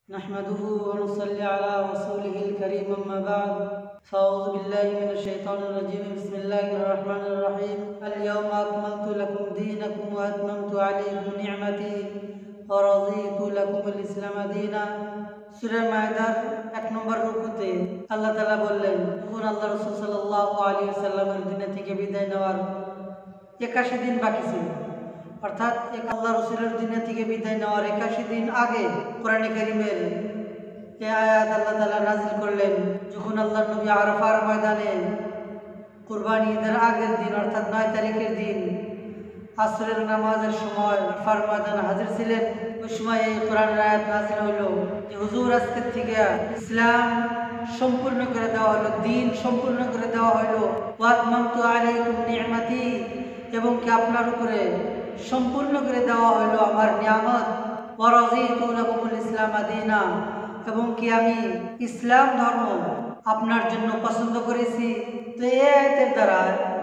نحمده ونصلي على رسوله الكريم أما بعد فأعوذ بالله من الشيطان الرجيم بسم الله الرحمن الرحيم اليوم أكملت لكم دينكم وأتممت عليكم نعمتي ورضيت لكم الإسلام دينا সূরা মায়দার 1 নম্বর রুকুতে আল্লাহ তাআলা বললেন, যখন আল্লাহ রাসূল সাল্লাল্লাহু আলাইহি ওয়াসাল্লামের দুনিয়া থেকে বিদায় নেওয়ার 81 দিন বাকি ছিল, অর্থাৎ আল্লাহ রাসূলের দুনিয়া থেকে বিদায় নেওয়ার 81 দিন আগে কোরআনে কারীমের এই আয়াত আল্লাহ তাআলা নাযিল করলেন। যখন আল্লাহর নবী আরাফার ময়দানে কুরবানি ঈদের আগের দিন অর্থাৎ 9 তারিখের দিন আসরের নামাজের সময় আরাফার ময়দানে হাজির ছিলেন, ওই সময় এই কোরআনের আয়াত নাযিল হলো যে হুজুর আজকে থেকে ইসলাম সম্পূর্ণ করে দেওয়া হলো, দিন সম্পূর্ণ করে দেওয়া হলো। ওয়াতমামতু আলাইকুম নি'মাতি, এবং কি আপনার উপরে সম্পূর্ণ করে দেওয়া হলো আমার নিয়ামত। ওয়ারাযীতু লাকুমুল ইসলাম দীনা, এবং কি আমি ইসলাম ধর্ম আপনার জন্য পছন্দ করেছি। তো এই আয়াতের দ্বারা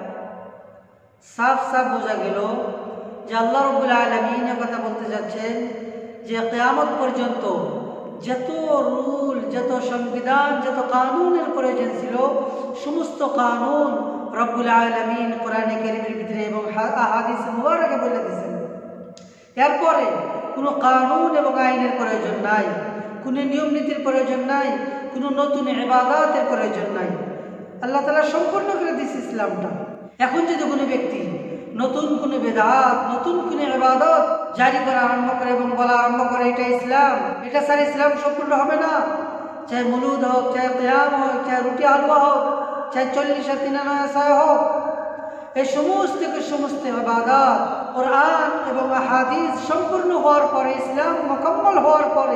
সাফ সাফ বোঝা গেল যে আল্লাহ রাব্বুল আলামিন কথা বলতে যাচ্ছেন যে কিয়ামত পর্যন্ত যত রুল, যত সংবিধান, যত কানুনের প্রয়োজন ছিল সমস্ত কানুন রব্বুল আলামিন কোরআনে কারীমের ভিতরে এবং আহাদিস মুবারকে বলে দিয়েছেন। এরপরে কোনো কানুন এবং আইনের প্রয়োজন নাই, কোনো নিয়ম নীতির প্রয়োজন নাই, কোনো নতুন ইবাদতের প্রয়োজন নাই। আল্লাহ তাআলা সম্পূর্ণ করে দিয়েছে ইসলামটা। এখন যদি কোনো ব্যক্তি নতুন কোনো বেদাত, নতুন কোনো ইবাদত জারি করা আরম্ভ করে এবং বলা আরম্ভ করে এটা ইসলাম, এটা ছাড়া ইসলাম সম্পূর্ণ হবে না। চাহে মুলুদ হোক, চাহে কিয়াম হোক, চাহে রুটি হালুয়া হোক, চাহে 40 আর 93 হোক, এই সমস্ত ইবাদত কোরআন এবং হাদিস সম্পূর্ণ হওয়ার পরে, ইসলাম মুকম্মল হওয়ার পরে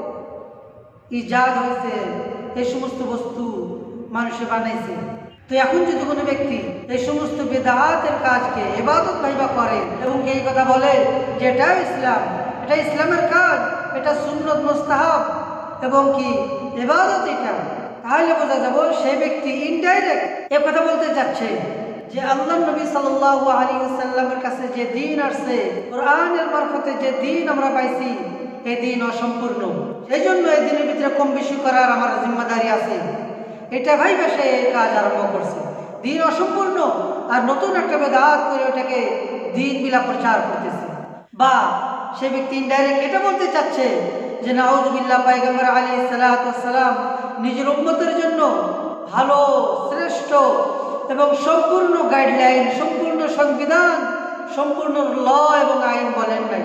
ইজাদ হয়েছে। এই সমস্ত বস্তু মানুষে বানাইছে। তো এখন যদি কোনো ব্যক্তি এই সমস্ত বেদাতের কাজকে ইবাদত ভাইবা করে এবং এই কথা বলে যে এটা ইসলাম, এটা ইসলামের কাজ, এটা সুন্নত মুস্তাহাব এবং কি ইবাদত, এটা তাহলে বোঝা যাবে সেই ব্যক্তি ইনডাইরেক্ট এ কথা বলতে যাচ্ছে যে আল্লাহর নবী সাল্লাল্লাহু আলাইহি ওয়াসাল্লামের কাছে যে দ্বীন আসছে, কোরআনের মারফতে যে দ্বীন আমরা পাইছি, এই দ্বীন অসম্পূর্ণ। সেই জন্য এই দ্বীনের ভিতরে কম বেশি করার আমার জিম্মাদারি আছে, এটা ভাইবা সে কাজ আরম্ভ করছে। দ্বীন অসম্পূর্ণ আর নতুন একটা বেদাত করে ওটাকে দ্বীন বিলা প্রচার করতেছে। বা সে ব্যক্তি ইনডাইরেক্ট এটা বলতে চাচ্ছে যে নাউযুবিল্লাহ, পয়গম্বর আলাইহিস সালাতু ওয়াস সালাম নিজের উম্মতের জন্য ভালো, শ্রেষ্ঠ এবং সম্পূর্ণ গাইডলাইন, সম্পূর্ণ সংবিধান, সম্পূর্ণ ল এবং আইন বলেন নাই।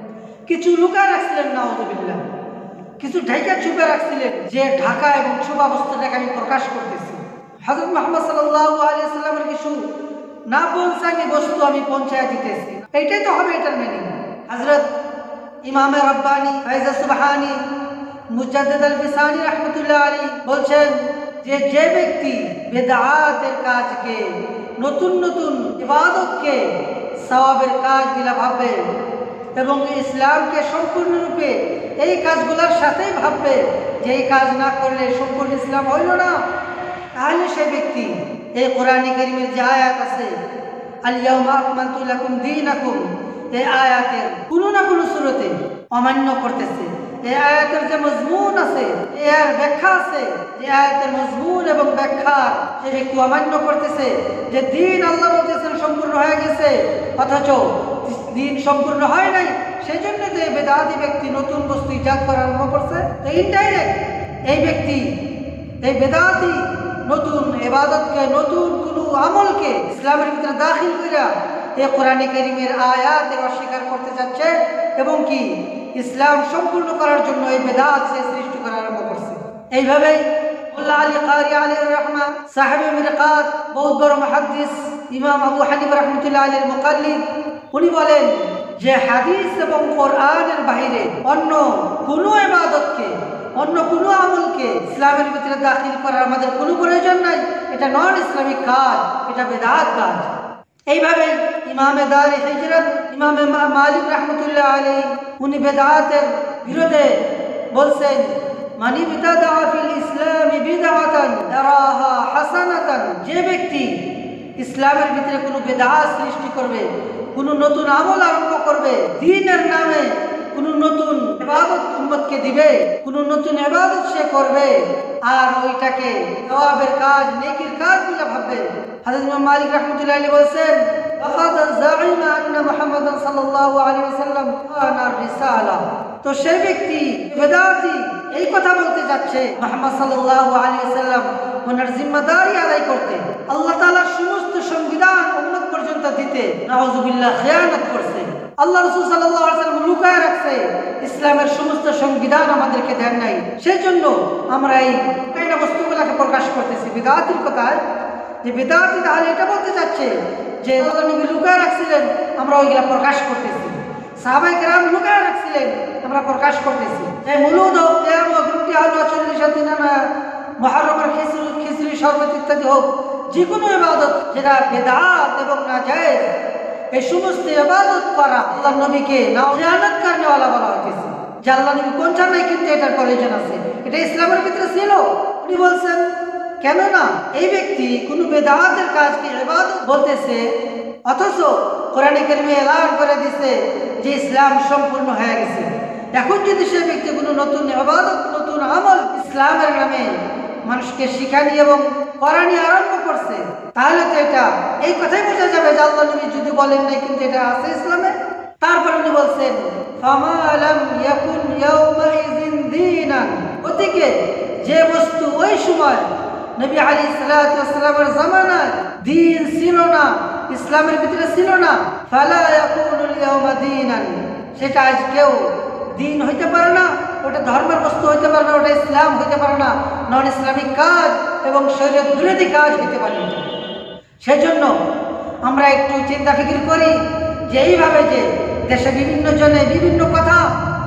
কিছু লুকায় রাখছিলেন নাউযুবিল্লাহ, কিছু ঢাকা ছুপে রাখছিলেন যে ঢাকা এবং ছুপা বস্তুটাকে আমি প্রকাশ করতেছি। হযরত মুহাম্মদ সাল্লাল্লাহু আলাইহি ওয়াসাল্লামের কিছু না পৌঁছানি বস্তু আমি পৌঁছায় দিতেছি, এইটাই তো হবে এটার মিনিং। হযরত ইমামে রব্বানি ফায়জা সুবহানি মুজাদ্দিদ আল-ফিসানি রাহমাতুল্লাহ আলাইহি বলছেন যে যে ব্যক্তি বেদাতের কাজকে, নতুন নতুন ইবাদতকে সওয়াবের কাজ বিলা ভাববে এবং ইসলামকে সম্পূর্ণরূপে এই কাজগুলোর সাথেই ভাববে যে এই কাজ না করলে সম্পূর্ণ ইসলাম হইল না, তাহলে সেই ব্যক্তি এই কোরআনে কারীমের যে আয়াত আছে আল ইয়াউমা আকমালতু লাকুম দীনাকুম, এই আয়াতের কোনো না কোনো সূরাতে অমান্য করতেছে। এই আয়াতের যে মজমুন আছে, এর ব্যাখ্যা আছে, যে আয়াতের মজমুন এবং ব্যাখ্যা সে ব্যক্তি অমান্য করতেছে যে দ্বীন আল্লাহ বলতেছেন সম্পূর্ণ হয়ে গেছে, অথচ দ্বীন সম্পূর্ণ হয় নাই। সেই জন্য তো এই বেদাতি ব্যক্তি নতুন বস্তু ইজাদ করা আরম্ভ করছে। তো ইনডাইরেক্ট এই ব্যক্তি, এই বেদাতি নতুন ইবাদতকে, নতুন কোনো আমলকে ইসলামের ভিতরে দাখিল কইরা এই কোরআনে কারীমের আয়াতের অস্বীকার করতে যাচ্ছে এবং কি ইসলাম সম্পূর্ণ করার জন্য এই বেদাত সে সৃষ্টি করা আরম্ভ করছে। এইভাবেই মোল্লা আলী কারি আলাইহির রহমান, সাহেবে মিরকাত, বহুত বড় মুহাদ্দিস ইমাম আবু হানিফা রাহমাতুল্লাহ আলাইহির মুকাল্লিদ, উনি বলেন যে হাদিস এবং কোরআনের বাইরে অন্য কোনো ইবাদতকে, অন্য কোনো আমলকে ইসলামের ভিতরে দাখিল করার আমাদের কোনো প্রয়োজন নাই। এটা নন ইসলামিক কাজ, এটা বেদাত কাজ। এইভাবে ইমামে দারে হিজরত ইমামে মালিক রাহমাতুল্লাহ আলাইহি উনি বেদাতের বিরুদ্ধে বলছেন মান ইবতাদা ফিল ইসলামি বিদআতান তারাহা হাসানাতান, যে ব্যক্তি ইসলামের ভিতরে কোনো বেদাত সৃষ্টি করবে, কোনো নতুন আমল আরম্ভ করবে, দ্বীনের নামে কোনো নতুন ইবাদত উম্মতকে দিবে, কোনো নতুন ইবাদত সে করবে আর ওইটাকে সওয়াবের কাজ, নেকির কাজ বলে ভাববে। হযরত ইমাম মালিক রাহমাতুল্লাহি আলাইহি বলেছেন, ফাকাদ যাইমা আন্না মুহাম্মাদান সাল্লাল্লাহু আলাইহি ওয়াসাল্লাম আনা রিসালা। তো সেই ব্যক্তি বেদাতি এই কথা বলতে যাচ্ছে মুহাম্মদ সাল্লাল্লাহু আলাইহি ওয়াসাল্লাম ওনার জিম্মাদারি আদায় করতে, আল্লাহ তাআলার সমস্ত সংবিধান উম্মত পর্যন্ত দিতে নাউযুবিল্লাহ খেয়ানত করছে। আল্লাহ রাসূল সাল্লাল্লাহু আলাইহি ওয়াসাল্লাম লুকায় রাখছে, ইসলামের সমস্ত সংবিধান আমাদেরকে দেন নাই। সেই জন্য আমরা এই কাইনা বস্তুগুলোকে প্রকাশ করতেছি। বিদআতির কথায় যে বিদআতি তাহলে এটা বলতে চাচ্ছে যে আল্লাহ নবী লুকায় রাখছিলেন, আমরা ওইগুলা প্রকাশ করতেছি। সাহাবায়ে কেরাম লুকায় রাখছিলেন, আমরা প্রকাশ করতেছি। এই মুলুদ হোক, কিয়াম হোক, রুটি হালুয়া, 40 দিন না মুহররমের খিচুড়ি শরবত ইত্যাদি হোক, যে কোনো ইবাদত যেটা বিদআত এবং নাজায়েজ, এই সমস্ত ইবাদত করা আল্লাহ নবীকে খিয়ানত করনেওয়ালা বলা হয়েছে। যে আল্লাহ নবী পৌঁছান নাই কিন্তু এটার প্রয়োজন আছে, এটা ইসলামের ভিতরে ছিল। উনি বলছেন কেননা এই ব্যক্তি কোনো বিদআতের কাজকে ইবাদত বলতেছে, অথচ কোরআনে কারিমে এলান করে দিছে যে ইসলাম সম্পূর্ণ হয়ে গেছে। এখন যদি সে ব্যক্তি কোনো নতুন ইবাদত, নতুন আমল ইসলামের নামে মানুষকে শিখানি এবং করানি আরম্ভ করছে, তাহলে তো এটা এই কথাই বোঝা যাবে যে আল্লাহ নবী যদি বলেন নাই কিন্তু এটা আছে ইসলামে। তারপর উনি বলছেন ফামা লাম ইয়াকুন ইয়াউমাইযিন দীনান, ওদিকে যে বস্তু ওই সময় নবী আলাইহিস সালাতু ওয়াস সালামের জামানায় দ্বীন ছিল না, ইসলামের ভিতরে ছিল না, ফালা ইয়াকুনুল ইয়াউমা দীনান, সেটা আজকেও দিন হইতে পারে না, ওটা ধর্মের বস্তু হইতে পারে না, ওটা ইসলাম হইতে পারে না, নন ইসলামিক কাজ এবং শরীয়ত বিরোধী কাজ হইতে পারে না। সেজন্য আমরা একটু চিন্তা ফিকির করি যে এইভাবে যে দেশে বিভিন্ন জনে বিভিন্ন কথা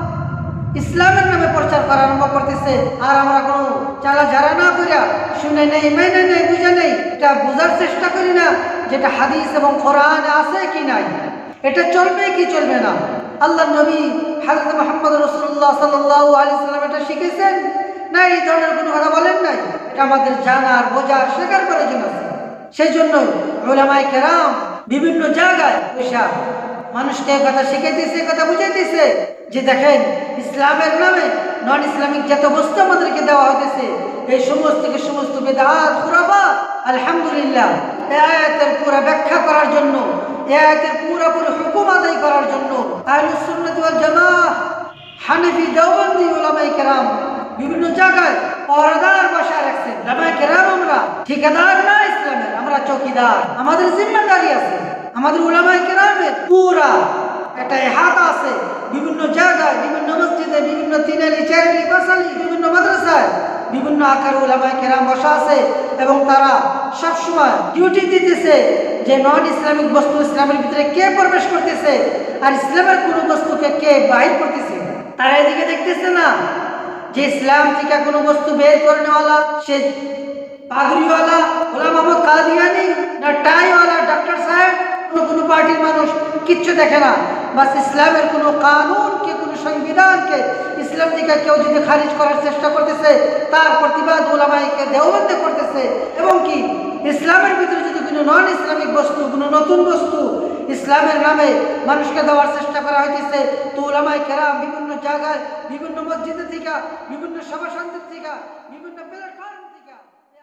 ইসলামের নামে প্রচার করা আরম্ভ করতেছে, আর আমরা কোনো চালা ঝাড়া না করিয়া শুনে নেই, মেনে নেই, বুঝে নেই, এটা বোঝার চেষ্টা করি না যেটা হাদিস এবং কোরআনে আছে কি নাই, এটা চলবে কি চলবে না। আল্লাহ নবী হযরত মুহাম্মদ রাসূলুল্লাহ সাল্লাল্লাহু আলাইহি ওয়াসাল্লাম এটা শিখেছেন না, এই ধরনের কোনো কথা বলেন নাই, এটা আমাদের জানার, বোঝার, শেখার প্রয়োজন আছে। সেই জন্য উলামায়ে কেরাম বিভিন্ন জায়গায় বসে মানুষকে কথা শিখাইতেছে, কথা বুঝাইতেছে যে দেখেন ইসলামের নামে নন ইসলামিক যত বস্তু আমাদেরকে দেওয়া হইতেছে, এই সমস্ত বিদআত, খুরাফাত, আলহামদুলিল্লাহ এই আয়াতের পুরো ব্যাখ্যা করার জন্য, এই আয়াতের পুরোপুরি হুকুম আদায় করার জন্য আহলুস সুন্নাত ওয়াল জামাআহ, হানাফি, দেওবন্দি উলামায়ে কেরাম বিভিন্ন জায়গায় পহরাদার বসায় রাখছেন। উলামায়ে কেরাম আমরা ঠিকাদার না ইসলামের, আমরা চৌকিদার, আমাদের জিম্মাদারি আছে। আমাদের উলামায়ে কেরামের পুরা একটা ইহাতা আছে বিভিন্ন জায়গায়, বিভিন্ন মসজিদে, বিভিন্ন তিনালি, চারালি, বাসালি, বিভিন্ন মাদ্রাসায় বিভিন্ন আকার উলামায়ে কেরাম বসা আছে এবং তারা সবসময় ডিউটি দিতেছে যে নন ইসলামিক বস্তু ইসলামের ভিতরে কে প্রবেশ করতেছে আর ইসলামের কোনো বস্তুকে কে বাহির করতেছে। তারা এদিকে দেখতেছে না যে ইসলাম থেকে কোনো বস্তু বের করে নেওয়ালা সে পাগড়িওয়ালা গোলাম মোহাম্মদ কাদিয়ানি না টাইওয়ালা ডক্টর সাহেব, কোনো পার্টির মানুষ কিচ্ছু দেখে না। বাস ইসলামের কোনো কানুনকে, কোনো সংবিধানকে ইসলাম থেকে কেউ যদি খারিজ করার চেষ্টা করতেছে তার প্রতিবাদ উলামায়ে দেওবন্দে করতেছে, এবং কি ইসলামের ভিতরে যদি কোনো নন ইসলামিক বস্তু, কোনো নতুন বস্তু ইসলামের নামে মানুষকে দেওয়ার চেষ্টা করা হইতেছে, তো উলামায়ে কেরাম বিভিন্ন জায়গায়, বিভিন্ন মসজিদে থেকে, বিভিন্ন সভা সমিতি থেকে, বিভিন্ন প্ল্যাটফর্ম থেকে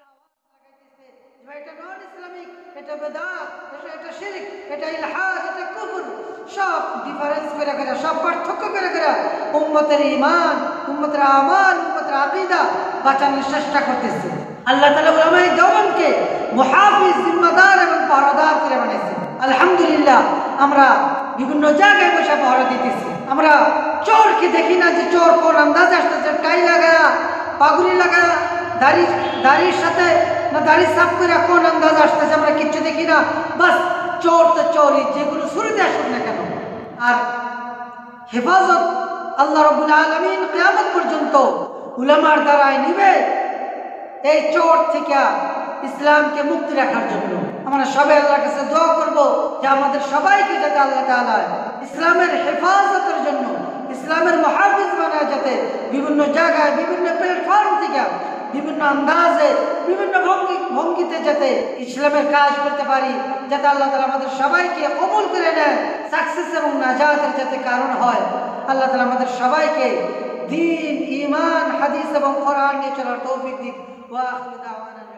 এটা নন ইসলামিক, এটা বেদাত, এটা শিরক, এটা ইলহাদ, এটা কুফর, সব ডিফারেন্স করে করে, সব পার্থক্য করে করে উম্মতের ঈমান, উম্মতের আমাল, উম্মতের আকীদা বাঁচানোর চেষ্টা করতেছে। আল্লাহ তাআলা উলামায়ে দেওবন্দকে মুহাফিজ, জিম্মাদার এবং পাহারাদার করে বানাইছেন। আলহামদুলিল্লাহ আমরা বিভিন্ন জায়গায় বসে পাহারা দিতেছি। আমরা চোরকে দেখি না যে চোর কোন আন্দাজে আসতেছে, টাই লাগায়া, পাগড়ি লাগায়া, দাড়ির সাথে না দাড়ি সাফ করে কোন আন্দাজ আসতেছে আমরা কিচ্ছু দেখি না। বাস চোর তো চোরই, যেগুলো শুরুতে আসুক না কেন। আর হেফাজত আল্লাহ রাব্বুল আলামিন কিয়ামত পর্যন্ত উলামার দ্বারাই নিবে এই চোর থেকে ইসলামকে মুক্তি রাখার জন্য। আমরা সবাই আল্লাহর কাছে দোয়া করব যে আমাদের সবাইকে যাতে আল্লাহ তাআলা ইসলামের হেফাজতের জন্য, ইসলামের মুহাফিজ বানায়, যাতে বিভিন্ন জায়গায়, বিভিন্ন প্ল্যাটফর্ম থেকে, বিভিন্ন আন্দাজে, বিভিন্ন ভঙ্গিতে যাতে ইসলামের কাজ করতে পারি, যাতে আল্লাহ তাআলা আমাদের সবাইকে কবুল করে নেয়, সাকসেস এবং নাজাতের যাতে কারণ হয়। আল্লাহ তাআলা আমাদের সবাইকে দ্বীন, ঈমান, হাদিস এবং কোরআন নিয়ে চলার তৌফিক দিন। ওয়া আখিরু দাওয়ানা